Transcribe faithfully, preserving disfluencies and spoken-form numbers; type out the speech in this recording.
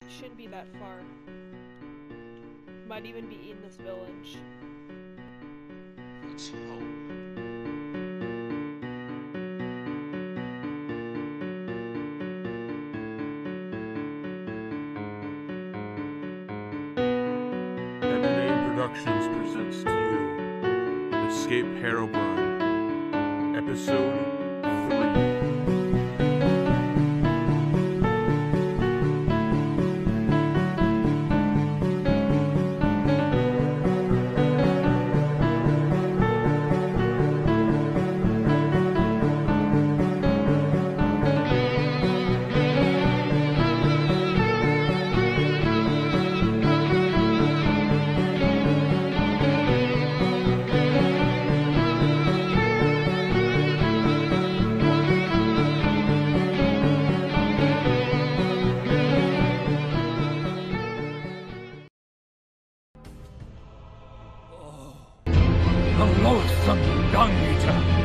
shouldn't be that far. Might even be in this village. Let's hope. M and A Productions presents to you Escape Herobrine, Episode three. The loathsome dung eater!